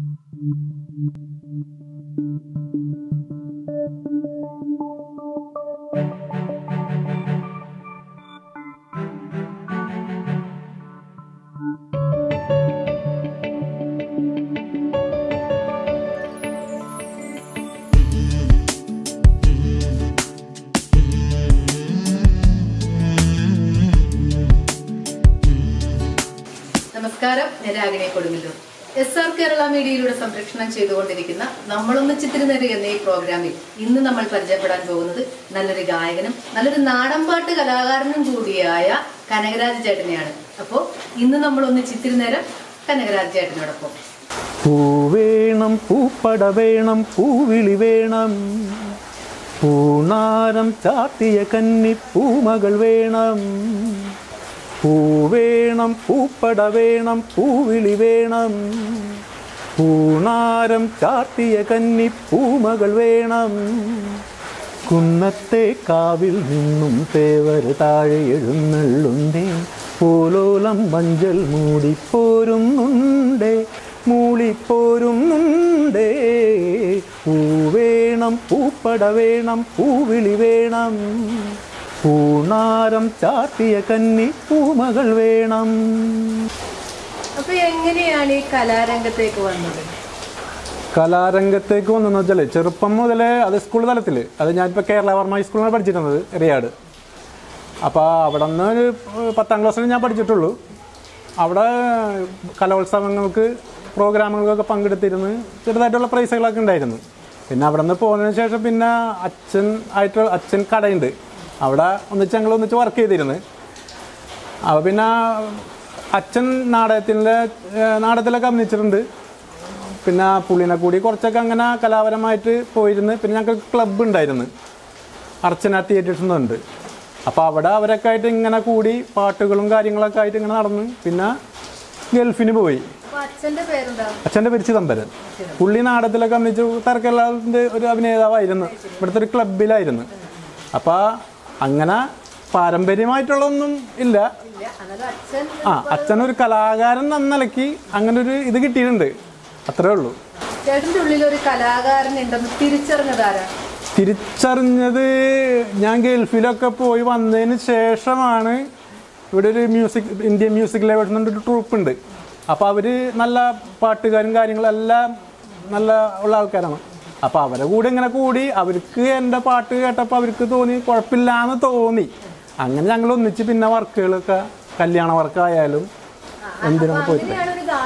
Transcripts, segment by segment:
നമസ്കാരം, ഞാൻ രാഗിണി കൊടുങ്ങല്ലൂർ. SR കേരള മീഡിയയിലൂടെ സംരക്ഷണം ചെയ്തുകൊണ്ടിരിക്കുന്ന നമ്മളൊന്നിച്ചിത്തിരി നേരം എന്ന ഈ പ്രോഗ്രാമിൽ ഇന്ന് നമ്മൾ പരിചയപ്പെടാൻ പോകുന്നത് നല്ലൊരു ഗായകനും നല്ലൊരു നാടൻപാട്ട് കലാകാരനും കൂടിയായ കനകരാജ് ചേട്ടനെയാണ്. അപ്പോൾ ഇന്ന് നമ്മൾ ഒന്നിച്ചിത്തിരി നേരം കനകരാജ് ചേട്ടനോടൊപ്പം. പൂവേണം, പൂപ്പട വേണം, പൂവിളി വേണം, പൂണാരം ചാത്തിയ കന്നി പൂമകൾ വേണം. പൂവേണം, പൂപ്പട വേണം, പൂവിളി വേണം, പൂണാരം ചാത്തിയ കന്നി പൂമകൾ വേണം. കുന്നത്തെ കാവിൽ നിന്നും തേവർ താഴെ എഴുന്നള്ളുണ്ടേ, പൂലോലം മഞ്ചൽ മൂടിപ്പോരുന്നുണ്ടേ, മൂളിപ്പോരുന്നുണ്ടേ. പൂവേണം, പൂപ്പട വേണം, പൂവിളി വേണം, പൂണാരം ചാത്തിയ കന്നി പൂമകൾ വേണം. അപ്പൊ എങ്ങനെയാണ് ഈ കലാരംഗത്തേക്ക് വന്നത്? കലാരംഗത്തേക്ക് വന്നെന്ന് വെച്ചാൽ ചെറുപ്പം മുതലേ അത് സ്കൂൾ തലത്തിൽ, അത് ഞാനിപ്പോൾ കേരള വർമ്മ ഹൈസ്കൂളിലാണ് പഠിച്ചിരുന്നത്, റിയാട്. അപ്പോൾ അവിടെ നിന്ന് ഒരു 10ാം ക്ലാസ്സിൽ ഞാൻ പഠിച്ചിട്ടുള്ളൂ. അവിടെ കലോത്സവങ്ങൾക്ക് പ്രോഗ്രാമുകൾക്കൊക്കെ പങ്കെടുത്തിരുന്ന് ചെറുതായിട്ടുള്ള പ്രൈസുകളൊക്കെ ഉണ്ടായിരുന്നു. പിന്നെ അവിടെ നിന്ന് പോകുന്നതിന് ശേഷം പിന്നെ അച്ഛൻ കടയുണ്ട്, അവിടെ ഞങ്ങൾ ഒന്നിച്ച് വർക്ക് ചെയ്തിരുന്നു. അപ്പോൾ പിന്നെ അച്ഛൻ നാടകത്തിലൊക്കെ അഭിനയിച്ചിട്ടുണ്ട്. പിന്നെ പുള്ളിനെ കൂടി കുറച്ചൊക്കെ അങ്ങനെ കലാപരമായിട്ട് പോയിരുന്നു. പിന്നെ ഞങ്ങൾക്ക് ക്ലബ്ബ് ഉണ്ടായിരുന്നു, അർച്ചന തിയേറ്റേഴ്സ് എന്നുണ്ട്. അപ്പോൾ അവിടെ അവരൊക്കെ ആയിട്ട് ഇങ്ങനെ കൂടി പാട്ടുകളും കാര്യങ്ങളൊക്കെ ആയിട്ട് ഇങ്ങനെ നടന്ന് പിന്നെ ഗൾഫിന് പോയി. അച്ഛൻ്റെ പേര് ചിദംബരൻ. പുള്ളി നാടകത്തിലൊക്കെ അഭിനയിച്ചു തർക്കല്ലാതിൻ്റെ ഒരു അഭിനേതാവായിരുന്നു, ഇവിടുത്തെ ഒരു ക്ലബിലായിരുന്നു. അപ്പോൾ അങ്ങനെ പാരമ്പര്യമായിട്ടുള്ളതൊന്നും ഇല്ല. അച്ഛനൊരു കലാകാരൻ എന്ന നിലയ്ക്ക് അങ്ങനെ ഒരു ഇത് കിട്ടിയിട്ടുണ്ട്, അത്രേ ഉള്ളൂ. ചേട്ടൻ്റെ ഉള്ളിലൊരു കലാകാരൻ ഉണ്ടെന്ന് തിരിച്ചറിഞ്ഞത് ഞാൻ ഗൾഫിലൊക്കെ പോയി വന്നതിന് ശേഷമാണ്. ഇവിടെ ഒരു ഇന്ത്യൻ മ്യൂസിക് ലെവേഴ്സ് എന്നൊരു ട്രൂപ്പ് ഉണ്ട്. അപ്പോൾ അവർ നല്ല പാട്ടുകാരും കാര്യങ്ങളെല്ലാം നല്ല ഉള്ള ആൾക്കാരാണ്. അപ്പോൾ അവരെ കൂടെ ഇങ്ങനെ കൂടി അവർക്ക് എൻ്റെ പാട്ട് കേട്ടപ്പോൾ അവർക്ക് തോന്നി കുഴപ്പമില്ലാന്ന് തോന്നി. അങ്ങനെ ഞങ്ങൾ ഒന്നിച്ച് പിന്നെ വർക്കുകളൊക്കെ കല്യാണ വർക്കായാലും എന്തിനൊക്കെ പോയിട്ട്.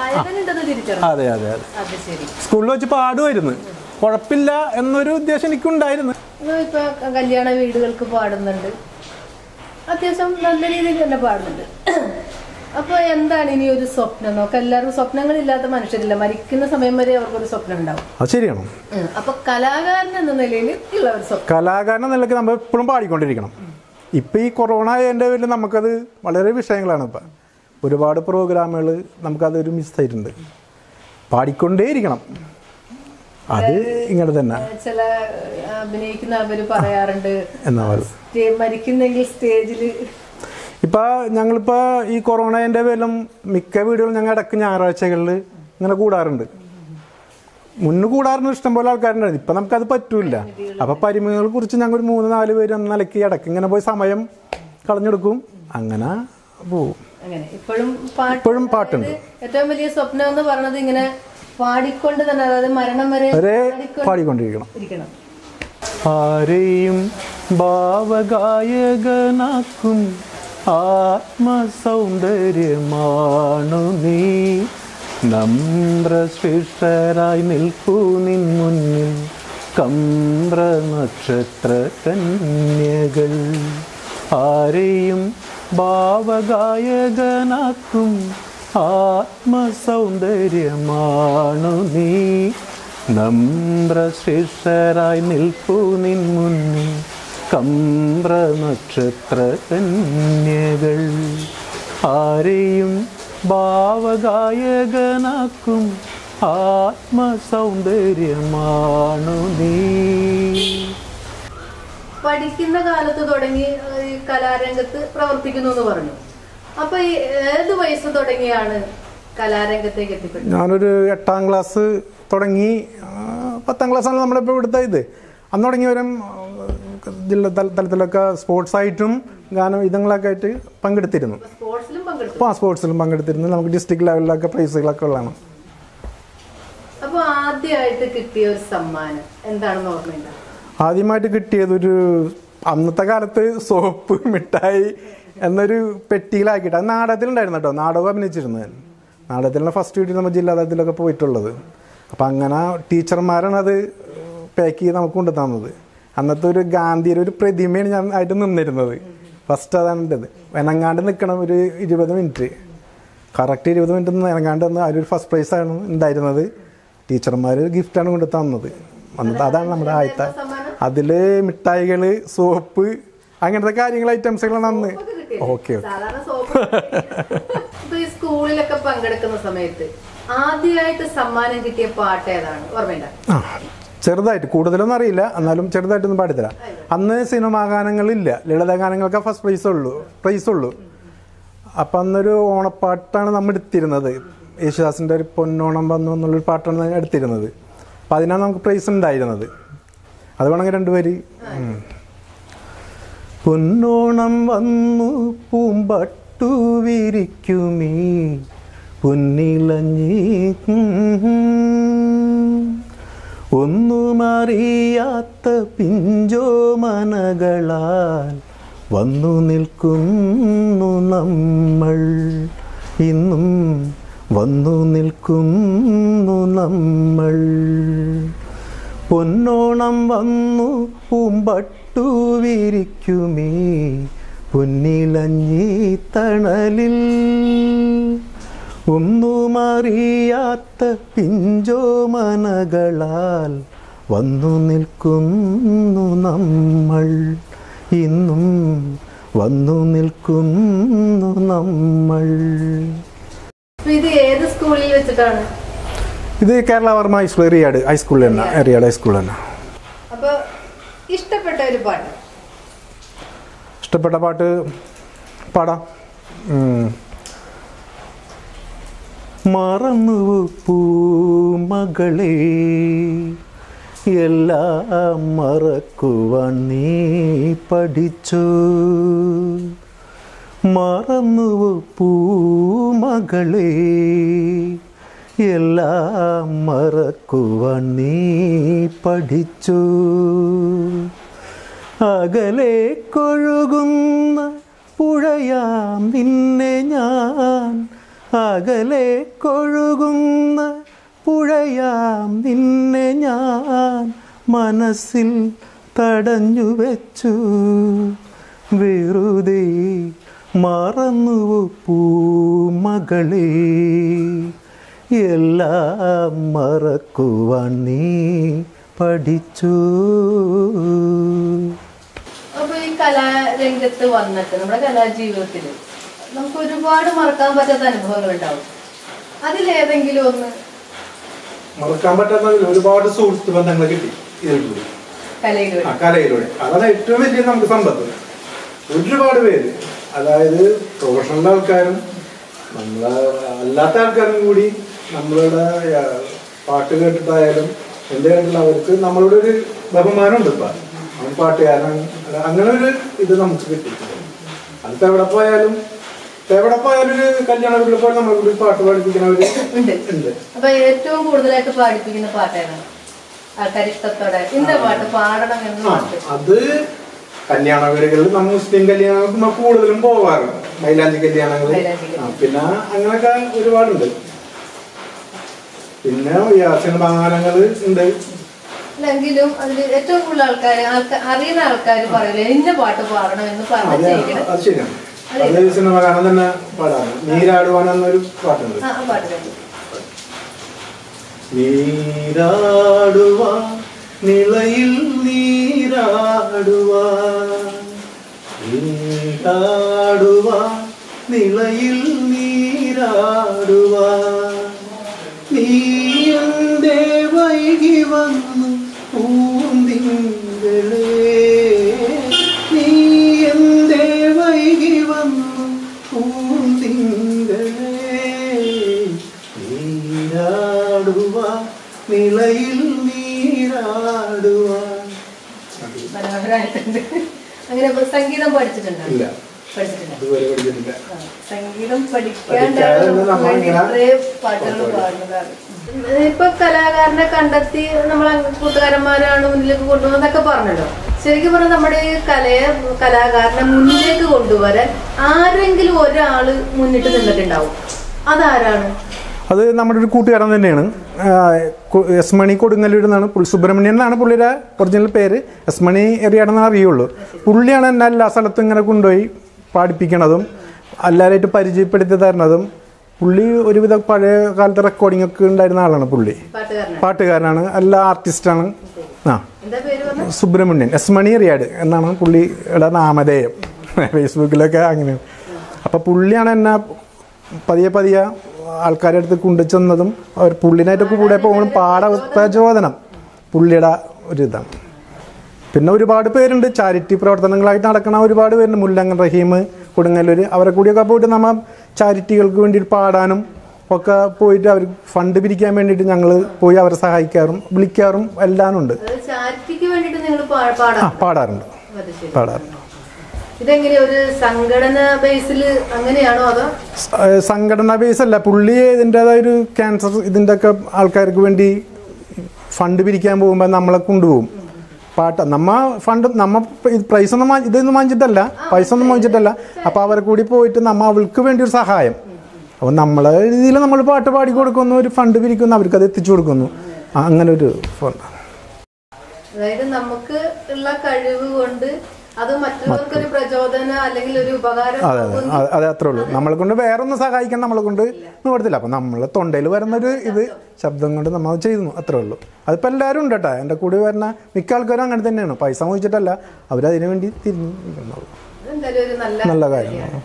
അതെ അതെ അതെ, സ്കൂളിൽ വെച്ച് പാടുമായിരുന്നു. കുഴപ്പമില്ല എന്നൊരു ഉദ്ദേശം എനിക്കുണ്ടായിരുന്നു. ഇപ്പോൾ കല്യാണ വീടുകൾക്ക് പാടുന്നുണ്ട്, അത്യാവശ്യം നല്ല രീതിയിൽ തന്നെ പാടുന്നുണ്ട്. അപ്പോൾ എന്താണ് ഇനി ഒരു സ്വപ്നം? നോക്കാം, എല്ലാവർക്കും സ്വപ്നങ്ങളില്ലാത്ത മനുഷ്യരില്ല. മരിക്കുന്ന സമയം വരെ അവർക്കൊരു സ്വപ്നം ഉണ്ടാവും. അത് ശരിയാണ്. അപ്പോൾ കലാകാരൻ എന്ന നിലയിൽ ഉള്ള ഒരു സ്വപ്നം, കലാകാരൻ എന്ന നിലയ്ക്ക് നമ്മൾ എപ്പോഴും പാടിക്കൊണ്ടിരിക്കണം. ഇപ്പം ഈ കൊറോണ എൻ്റെ പേരിൽ നമുക്കത് വളരെ വിഷയങ്ങളാണ്. ഇപ്പം ഒരുപാട് പ്രോഗ്രാമുകൾ നമുക്കതൊരു മിസ്സായിട്ടുണ്ട്. പാടിക്കൊണ്ടേയിരിക്കണം, അത് ഇങ്ങനെ തന്നെ. ചില അഭിനയിക്കുന്ന അവർ പറയാറുണ്ട് എന്നാ മരിക്കുന്നെങ്കിൽ സ്റ്റേജിൽ. ഇപ്പോൾ ഞങ്ങളിപ്പോൾ ഈ കൊറോണേൻ്റെ പേരിലും മിക്ക വീടുകളും ഞങ്ങൾ ഇടയ്ക്ക് ഞായറാഴ്ചകളിൽ ഇങ്ങനെ കൂടാറുണ്ട്. മുന്ന് കൂടാറുണ്ട്, ഇഷ്ടംപോലെ ആൾക്കാരുണ്ടായിരുന്നു. ഇപ്പം നമുക്കത് പറ്റൂല. അപ്പോൾ പരിമിതികളെ കുറിച്ച് ഞങ്ങൾ ഒരു 3-4 പേര് എന്ന നിലയ്ക്ക് ഇടയ്ക്ക് ഇങ്ങനെ പോയി സമയം കളഞ്ഞെടുക്കും, അങ്ങനെ പോവും. ഇപ്പോഴും പാട്ടുണ്ട്. ഏറ്റവും വലിയ സ്വപ്നം എന്ന് പറയുന്നത് ഇങ്ങനെ പാടിക്കൊണ്ട് തന്നെ, അതായത് മരണം വരെ പാടിക്കൊണ്ടിരിക്കണം. ആരെയും ഭാവഗായകനാക്കും ആത്മസൗന്ദര്യമാണു നീ, നമ്രശ്രേഷ്ഠരായി നിൽക്കൂ നിൻ മുന്നിൽ കമ്പ്ര നക്ഷത്ര കന്യകൾ. ആരെയും ഭാവഗായകനാക്കും ആത്മസൗന്ദര്യമാണു നീ, നമ്രശ്രേഷ്ഠരായി നിൽപ്പൂ നിൻ മുന്നിൽ കമ്പ്ര നക്ഷത്ര കന്യകൾ. ആരെയും ഭാവഗായകനാക്കും ആത്മസൗന്ദര്യമാണു നീ. പഠിക്കുന്ന കാലത്ത് തുടങ്ങി കലാരംഗത്ത് പ്രവർത്തിക്കുന്നു എന്ന് പറഞ്ഞു. അപ്പൊ ഏത് വയസ്സ് തുടങ്ങിയാണ് കലാരംഗത്തേക്ക് എത്തിപ്പെട്ടു? ഞാനൊരു 8ാം ക്ലാസ് തുടങ്ങി. 10ാം ക്ലാസ്സാണ് നമ്മളിപ്പോൾ ഇവിടുത്തെ ഇത്. അന്ന് തുടങ്ങിയവരും ജില്ലാ തലത്തിലൊക്കെ സ്പോർട്സായിട്ടും ഗാനം ഇതങ്ങളൊക്കെ ആയിട്ട് പങ്കെടുത്തിരുന്നു. സ്പോർട്സിലും പങ്കെടുത്തിരുന്നു. നമുക്ക് ഡിസ്ട്രിക്ട് ലെവലിലൊക്കെ പ്രൈസുകളൊക്കെ ഉള്ളതാണ്. അപ്പോൾ ആദ്യമായിട്ട് കിട്ടിയ ഒരു സമ്മാനം എന്താണെന്ന് ഓർമ്മയുണ്ടോ? ആദ്യമായിട്ട് കിട്ടിയതൊരു അന്നത്തെ കാലത്ത് സോപ്പ് മിഠായി എന്നൊരു പെട്ടിയിലാക്കിയിട്ട്, അത് നാടകത്തിലുണ്ടായിരുന്നു കേട്ടോ. നാടകം അഭിനയിച്ചിരുന്നു ഞാൻ. നാടകത്തിലുള്ള ഫസ്റ്റ് കിട്ടി നമ്മൾ ജില്ലാതലത്തിലൊക്കെ പോയിട്ടുള്ളത്. അപ്പം അങ്ങനെ ടീച്ചർമാരാണ് അത് പാക്ക് ചെയ്ത് നമുക്ക് കൊണ്ടു തന്നത്. അന്നത്തെ ഒരു ഗാന്ധിയുടെ ഒരു പ്രതിമയാണ് ഞാൻ ആയിട്ട് നിന്നിരുന്നത്. ഫസ്റ്റ് അതാണ് എൻ്റെത്. എനങ്ങാണ്ട് നിൽക്കണം ഒരു 20 മിനിറ്റ്, കറക്റ്റ് 20 മിനിറ്റ് എനങ്ങാണ്ട് വന്ന് അതിലൊരു ഫസ്റ്റ് പ്രൈസാണ് ഉണ്ടായിരുന്നത്. ടീച്ചർമാർ ഗിഫ്റ്റാണ് കൊണ്ടു തന്നത്. അന്നത്തെ അതാണ് നമ്മുടെ ആദ്യത്തെ. അതിൽ മിഠായികൾ, സോപ്പ്, അങ്ങനത്തെ കാര്യങ്ങൾ ഐറ്റംസുകളാണ് അന്ന്. ഓക്കെ. സ്കൂളിലൊക്കെ പങ്കെടുക്കുന്ന സമയത്ത് ആദ്യമായിട്ട് സമ്മാനം കിട്ടിയ പാട്ട് ഏതാണ് ഓർമ്മയുണ്ടോ? ചെറുതായിട്ട്, കൂടുതലൊന്നും അറിയില്ല, എന്നാലും ചെറുതായിട്ടൊന്നും പാടിത്തരാം. അന്ന് സിനിമാ ഗാനങ്ങളില്ല, ലളിത ഗാനങ്ങൾക്ക് ഫസ്റ്റ് പ്രൈസുള്ളൂ. അപ്പം അന്നൊരു ഓണപ്പാട്ടാണ് നമ്മൾ എടുത്തിരുന്നത്. യേശുദാസിൻ്റെ ഒരു പൊന്നോണം വന്നു എന്നുള്ളൊരു പാട്ടാണ് എടുത്തിരുന്നത്. അപ്പം അതിനാണ് നമുക്ക് പ്രൈസ് ഉണ്ടായിരുന്നത്. അത് വേണമെങ്കിൽ 2 വരി. പൊന്നോണം വന്നു പൂമ്പട്ടു വിരിക്കുമീ പൊന്നിലഞ്ഞി, ഒന്നുമറിയാത്ത പിഞ്ചോമനകളാൽ വന്നു നിൽക്കുന്നു നമ്മൾ, ഇന്നും വന്നു നിൽക്കുന്നു നമ്മൾ. പൊന്നോണം വന്നു പൂമ്പട്ടു വിരിക്കുമീ പൊന്നിലഞ്ഞി തണലിൽ, ഒന്നുമറിയാത്ത പിഞ്ചോമനകളാൽ വന്നു നിൽക്കുന്നു നമ്മൾ, ഇന്നും വന്നു നിൽക്കുന്നു നമ്മൾ. ഇത് ഏത് സ്കൂളിൽ വെച്ചിട്ടാണ്? ഇത് കേരള വർമ്മ ഹൈസ്കൂൾ, എറിയാട് ഹൈസ്കൂളിൽ തന്നെ. എറിയാട് ഹൈസ്കൂളിൽ തന്നെ. അപ്പോൾ ഇഷ്ടപ്പെട്ട ഒരു പാട്ട്? ഇഷ്ടപ്പെട്ട പാട്ട് പാടാം. മറന്നുവോ പൂമകളെ എല്ലാം മറക്കുവാൻ നീ പഠിച്ചു, മറന്നുവോ പൂമകളെ എല്ലാം മറക്കുവാൻ നീ പഠിച്ചു. അകലെ കൊഴുകുന്ന പുഴയാം നിന്നെ ഞാൻ, അകലെ കൊഴുകുന്ന പുഴയാം നിന്നെ ഞാൻ മനസ്സിൽ തടഞ്ഞു വെച്ചു, വെറുതെ മറന്നുവോ പൂമകളെ എല്ലാം മറക്കുവാൻ നീ പഠിച്ചു. അപ്പോൾ ഈ കലാരംഗത്ത് വന്നിട്ട് നമ്മുടെ കലാജീവിതത്തിൽ നമുക്ക് ഒരുപാട് മറക്കാൻ പറ്റാത്ത അനുഭവങ്ങൾ ഉണ്ടാവും. അതിലേതെങ്കിലും ഒന്ന്? മറക്കാൻ പറ്റാത്ത ഒരുപാട് സുഹൃത്ത് ബന്ധങ്ങൾ കിട്ടി ഇതിലൂടെ, കലയിലൂടെ. അതാണ് ഏറ്റവും വലിയ നമുക്ക് സമ്പത്ത്. ഒരുപാട് പേര്, അതായത് പ്രൊഫഷണൽ ആൾക്കാരും നമ്മളെ അല്ലാത്ത ആൾക്കാരും കൂടി നമ്മളുടെ പാട്ട് കേട്ടിട്ടായാലും എന്ത് കേട്ടില്ല അവർക്ക് നമ്മളോട് ഒരു ബഹുമാനമുണ്ട്. ഇപ്പം അവൻ പാട്ടുകാരൻ, അങ്ങനെ ഒരു ഇത് നമുക്ക് കിട്ടിയിട്ടുണ്ട്. അതിപ്പോൾ എവിടെ പോയാലും ഒരു കല്യാണ വീട്ടിൽ പോയാൽ നമ്മളെ കൂടി പാട്ട് പാടിപ്പിക്കുന്നവര് ഉണ്ട്. അപ്പൊ ഏറ്റവും കൂടുതലായിട്ട് പാടിപ്പിക്കുന്ന പാട്ടാണ് ആൾക്കാർ ഇഷ്ടത്തോടെ ഇന്ന പാട്ട് പാടണം എന്ന്? അത് കല്യാണ വീടുകളിൽ നമ്മൾ മുസ്ലിം കല്യാണങ്ങൾക്ക് നമ്മൾ കൂടുതലും പോവാറുണ്ട്. മൈലാഞ്ചി കല്യാണങ്ങൾ, പിന്നെ അങ്ങനെയൊക്കെ ഒരുപാടുണ്ട്. പിന്നെ സിനിമാ ഗാനങ്ങൾ ഉണ്ട്. എങ്കിലും അതിൽ ഏറ്റവും കൂടുതൽ അറിയുന്ന ആൾക്കാർ പറയില്ല ഇന്ന പാട്ട് പാടണം എന്ന് പറഞ്ഞു. അത് ശരിയാണ്. അത് സിനിമ ഗാനം തന്നെ പാടാറ്. നീരാടുവാൻ എന്നൊരു പാട്ടുണ്ട്. നീരാടുവാൻ നിളയിൽ നീരാടുവാൻ, നീരാടുവാൻ നിളയിൽ നീരാടുവാൻ, നീ എന്തേ വൈകി വന്നു പൂന്തിങ്കളേ, നീ എന്തേ വൈകി വന്നു പൂന്തിങ്കളേ, നിളയിൽ നീരാടുവാൻ. മനോഹരമായിട്ടുണ്ട്. അങ്ങനെ സംഗീതം പഠിച്ചിട്ടുണ്ടോ? ഇല്ല, പഠിച്ചിട്ടില്ല. ഇതുവരെ പഠിച്ചിട്ടില്ല. സംഗീതം പഠിക്കാണ്ട് പാട്ടുകൾ പാടുന്നതാണ്. ഇപ്പൊ കലാകാരനെ കണ്ടെത്തി നമ്മളെ കൂട്ടുകാരന്മാരാണ് മുന്നിലേക്ക് കൊണ്ടുപോകുന്നൊക്കെ പറഞ്ഞല്ലോ. ശരിക്കും പറഞ്ഞാൽ നമ്മുടെ ഈ കലാകാരനെ മുന്നിലേക്ക് കൊണ്ടുവരാൻ ആരെങ്കിലും ഒരാള് മുന്നിട്ട് നിന്നിട്ടുണ്ടാവും. അതാരാണ്? അത് നമ്മുടെ ഒരു കൂട്ടുകാരൻ തന്നെയാണ്. എസ് മണി കൊടുങ്ങല്ലൂർ എന്നാണ്. സുബ്രഹ്മണ്യൻ എന്നാണ് പുള്ളിയുടെ ഒറിജിനൽ പേര്. എസ് മണി എറിയാടെന്നാണ് അറിയുള്ളൂ. പുള്ളിയാണ് എന്നെ എല്ലാ സ്ഥലത്തും ഇങ്ങനെ കൊണ്ടുപോയി പാടിപ്പിക്കണതും എല്ലാവരായിട്ട് പരിചയപ്പെടുത്തി തരണതും. പുള്ളി ഒരുവിധം പഴയ കാലത്തെ റെക്കോർഡിംഗ് ഒക്കെ ഉണ്ടായിരുന്ന ആളാണ്. പുള്ളി പാട്ടുകാരനാണ്, എല്ലാ ആർട്ടിസ്റ്റാണ്. സുബ്രഹ്മണ്യൻ എസ് മണി എറിയാട് എന്നാണ് പുള്ളിയുടെ നാമധേയം. ഫേസ്ബുക്കിലൊക്കെ അങ്ങനെയാണ്. അപ്പം പുള്ളിയാണ് എന്നെ പതിയെ പതിയെ ആൾക്കാരുടെ അടുത്ത് കൊണ്ടുചെന്നതും അവർ പുള്ളിനായിട്ടൊക്കെ കൂടെ പോകുമ്പോഴും പ്രചോദനം പുള്ളിയുടെ ഒരിതാണ്. പിന്നെ ഒരുപാട് പേരുണ്ട് ചാരിറ്റി പ്രവർത്തനങ്ങളായിട്ട് നടക്കണ ഒരുപാട് പേരുണ്ട്. മുല്ലങ്ങൻ റഹീം കൊടുങ്ങല്ലൂർ, അവരെ കൂടിയൊക്കെ പോയിട്ട് നമ്മൾ ചാരിറ്റികൾക്ക് വേണ്ടിയിട്ട് പാടാനും ഒക്കെ പോയിട്ട് അവർ ഫണ്ട് പിരിക്കാൻ വേണ്ടിയിട്ട് ഞങ്ങൾ പോയി അവരെ സഹായിക്കാറും വിളിക്കാറും എല്ലാം ഉണ്ട്. പാടാറുണ്ട്. സംഘടന ബേസ് അല്ല, പുള്ളി ഇതിൻ്റെതായൊരു ക്യാൻസർ ഇതിൻ്റെ ഒക്കെ ആൾക്കാർക്ക് വേണ്ടി ഫണ്ട് പിരിക്കാൻ പോകുമ്പോൾ നമ്മളെ കൊണ്ടുപോകും. ഫണ്ട് പ്രൈസ് ഒന്നും ഇതൊന്നും വാങ്ങിച്ചിട്ടല്ല, പൈസ ഒന്നും വാങ്ങിച്ചിട്ടല്ല. അപ്പോൾ അവരെ കൂടി പോയിട്ട് അവൾക്ക് വേണ്ടി ഒരു സഹായം. അപ്പോൾ നമ്മളെ രീതിയിൽ നമ്മൾ പാട്ട് പാടി കൊടുക്കുന്നു, ഒരു ഫണ്ട് പിരിക്കുന്നു, അവർക്കത് എത്തിച്ചു കൊടുക്കുന്നു. അങ്ങനെ ഒരു ഫണ്ട്. അതായത് നമുക്ക് ഉള്ള കഴിവ് കൊണ്ട് അത് മറ്റുള്ളവർക്കൊരു പ്രചോദനം അല്ലെങ്കിൽ ഒരു ഉപകാരം. അതെ, അത്രേ ഉള്ളൂ. നമ്മളെ കൊണ്ട് വേറെ ഒന്നും സഹായിക്കാൻ നമ്മളെ കൊണ്ട് കൊടുത്തില്ല. അപ്പം നമ്മളെ തൊണ്ടയിൽ വരുന്നൊരു ഇത് ശബ്ദം കൊണ്ട് നമ്മൾ ചെയ്യുന്നു, അത്രേ ഉള്ളൂ. അതിപ്പോൾ എല്ലാവരും ഉണ്ട് കേട്ടോ. എൻ്റെ കൂടെ വരുന്ന മിക്ക ആൾക്കാരും അങ്ങനെ തന്നെയാണ്. പൈസ മോഹിച്ചിട്ടല്ല, അവരതിനു വേണ്ടി തിരിഞ്ഞു നിൽക്കുന്നുള്ളൂ. നല്ല കാര്യമാണ്.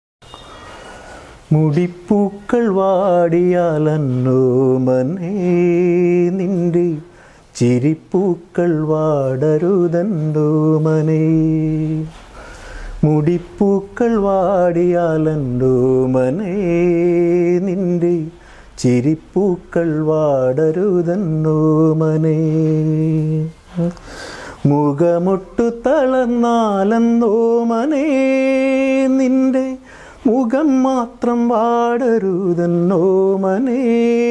മുടിപ്പൂക്കൾ വാടിയാലന്നോ മനേ നിന്റെ ചിരിപ്പൂക്കൾ വാടരുതന്തോ മനേ. മുടിപ്പൂക്കൾ വാടിയാലന്തോ മനേ നിന്റെ ചിരിപ്പൂക്കൾ വാടരുതന്തോ മനേ. മുഖമൊട്ടു തളർന്നാലെന്തോ മനേ നിന്റെ മുഖം മാത്രം വാടരുതന്നോ മനേ.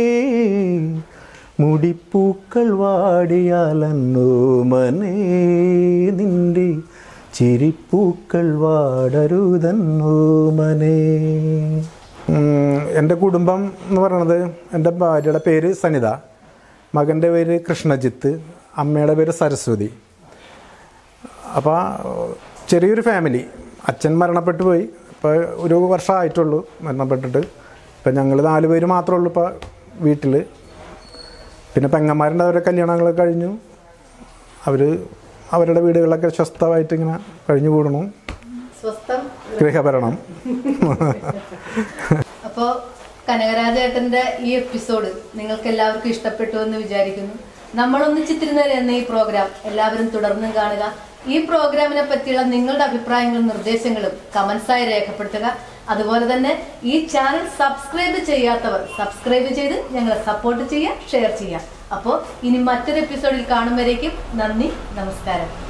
മുടിപ്പൂക്കൾ വാടിയാലന്നോ മനേ നിന്റെ ചിരിപ്പൂക്കൾ വാടരുതന്നോ മനേ. എൻ്റെ കുടുംബം എന്ന് പറയണത്, എൻ്റെ ഭാര്യയുടെ പേര് സനിത, മകൻ്റെ പേര് കൃഷ്ണജിത്ത്, അമ്മയുടെ പേര് സരസ്വതി. അപ്പോൾ ചെറിയൊരു ഫാമിലി. അച്ഛൻ മരണപ്പെട്ടു പോയി. ഇപ്പോൾ ഒരു വർഷമായിട്ടുള്ളൂ മരണപ്പെട്ടിട്ട്. ഇപ്പം ഞങ്ങൾ 4 പേര് മാത്രമേ ഉള്ളൂ ഇപ്പോൾ വീട്ടിൽ. പിന്നെ പെങ്ങന്മാരുടെ അവരുടെ കല്യാണങ്ങളൊക്കെ കഴിഞ്ഞു. അവർ അവരുടെ വീടുകളിലൊക്കെ സ്വസ്ഥമായിട്ട് ഇങ്ങനെ കഴിഞ്ഞു കൂടണം. ഗൃഹഭരണം. അപ്പോൾ കനകരാജേട്ടൻ്റെ ഈ എപ്പിസോഡ് നിങ്ങൾക്ക് എല്ലാവർക്കും ഇഷ്ടപ്പെട്ടു എന്ന് വിചാരിക്കുന്നു. നമ്മളൊന്ന് ചിത്തിരുന്നേരെ എന്ന ഈ പ്രോഗ്രാം എല്ലാവരും തുടർന്നും കാണുക. ഈ പ്രോഗ്രാമിനെ പറ്റിയുള്ള നിങ്ങളുടെ അഭിപ്രായങ്ങളും നിർദ്ദേശങ്ങളും കമന്റ്സായി രേഖപ്പെടുത്തുക. അതുപോലെ തന്നെ ഈ ചാനൽ സബ്സ്ക്രൈബ് ചെയ്യാത്തവർ സബ്സ്ക്രൈബ് ചെയ്ത് ഞങ്ങളെ സപ്പോർട്ട് ചെയ്യുക, ഷെയർ ചെയ്യുക. അപ്പോൾ ഇനി മറ്റൊരു എപ്പിസോഡിൽ കാണുമ്പോഴേക്കും നന്ദി, നമസ്കാരം.